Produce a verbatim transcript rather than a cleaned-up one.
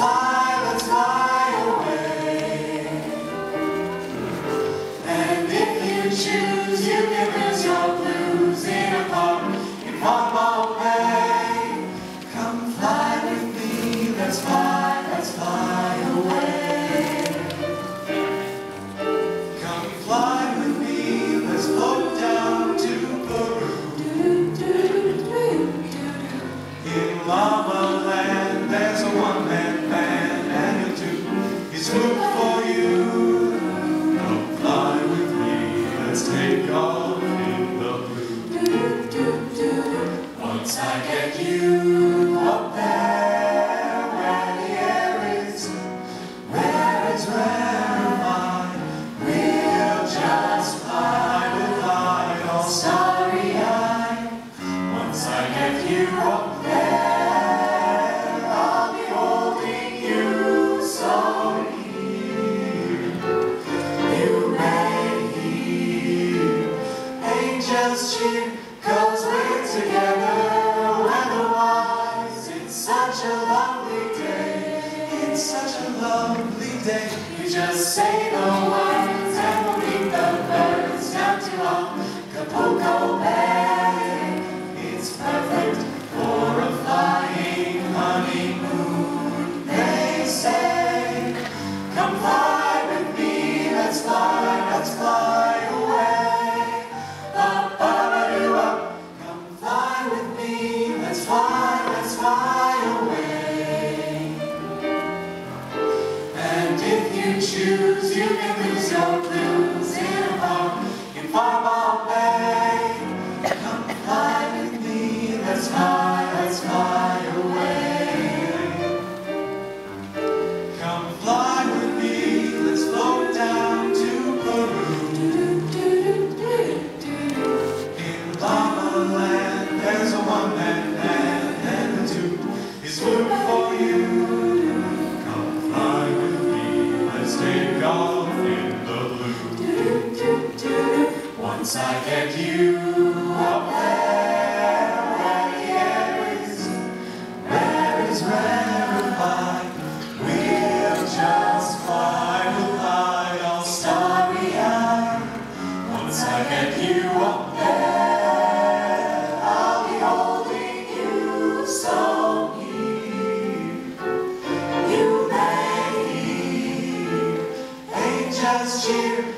fly, let's fly away. And if you choose, you can lose your blues in a park in Fog Bay. Come fly with me, let's fly, let's fly away. Come fly with me, let's float down to Peru. In Llama Land, there's a one-man band and a two is good for you. Come fly with me, let's take off in the blue. Once I get you up there, where the air is, where it's rarefied, we'll just fly with light all starry-eyed. Once I get you up there, I'll be holding you so near. You may hear angels cheer, 'cause we're together weather-wise. It's such a lovely day, it's such a lovely day. We just say the words and we'll meet the birds down to Acapulco Bay. It's perfect for a flying honeymoon, they say. Come fly with me, let's fly, let's fly away. Ba-ba-ba-doo-up. Come fly with me, let's fly, let's fly away. And if you choose, you can lose your blues in a park in Fog Bay. Come fly with me, let's fly, let's fly away. Come fly with me, let's float down to Peru. In Llama Land, there's a one-man band and a two is good for you. Come fly with me, let's take off in the blue. Once I get you up there, where the air is, where it's rarefied, we'll just fly with light all starry-eyed. Once I get you up there, I'll be holding you so near. You may hear angels cheer,